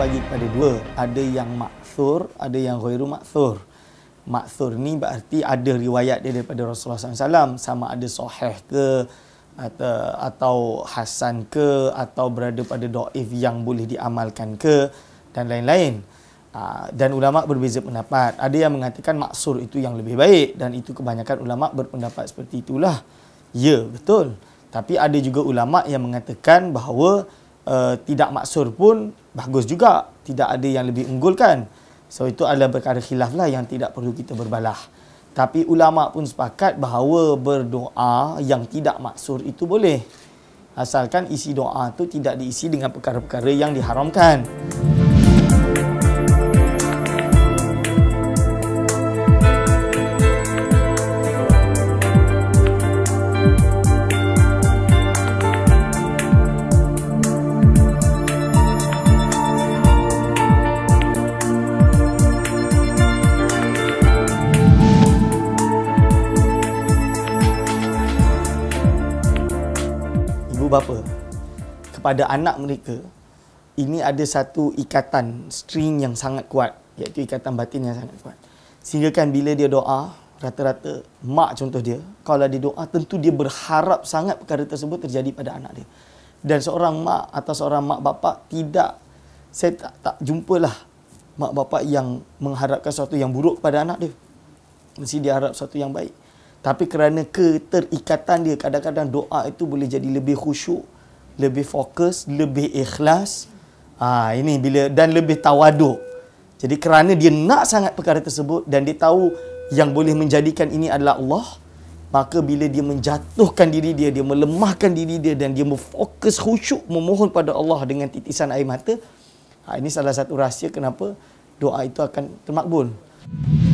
terbagi kepada dua. Ada yang maksur, ada yang ghairu maksur. Maksur ni berarti ada riwayat dia daripada Rasulullah SAW, sama ada sahih ke atau hasan ke, atau berada pada dhaif yang boleh diamalkan ke, dan lain-lain. Dan ulama berbeza pendapat. Ada yang mengatakan maksur itu yang lebih baik, dan itu kebanyakan ulama berpendapat seperti itulah. Ya, betul. Tapi ada juga ulama yang mengatakan bahawa tidak maksur pun bagus juga, tidak ada yang lebih unggulkan. So itu adalah perkara khilaf lah yang tidak perlu kita berbalah. Tapi ulama pun sepakat bahawa berdoa yang tidak maksur itu boleh, asalkan isi doa tu tidak diisi dengan perkara-perkara yang diharamkan. Bapa kepada anak mereka, ini ada satu ikatan string yang sangat kuat, iaitu ikatan batin yang sangat kuat, sehingga kan bila dia doa, rata-rata mak contoh dia, kalau dia doa tentu dia berharap sangat perkara tersebut terjadi pada anak dia. Dan seorang mak atau seorang mak bapak tidak, saya tak jumpalah mak bapak yang mengharapkan sesuatu yang buruk kepada anak dia. Mesti dia harap sesuatu yang baik. Tapi kerana keterikatan dia, kadang-kadang doa itu boleh jadi lebih khusyuk, lebih fokus, lebih ikhlas. Ini bila, dan lebih tawaduk. Jadi kerana dia nak sangat perkara tersebut dan dia tahu yang boleh menjadikan ini adalah Allah, maka bila dia menjatuhkan diri dia, dia melemahkan diri dia dan dia berfokus khusyuk memohon pada Allah dengan titisan air mata, ini salah satu rahsia kenapa doa itu akan termakbul.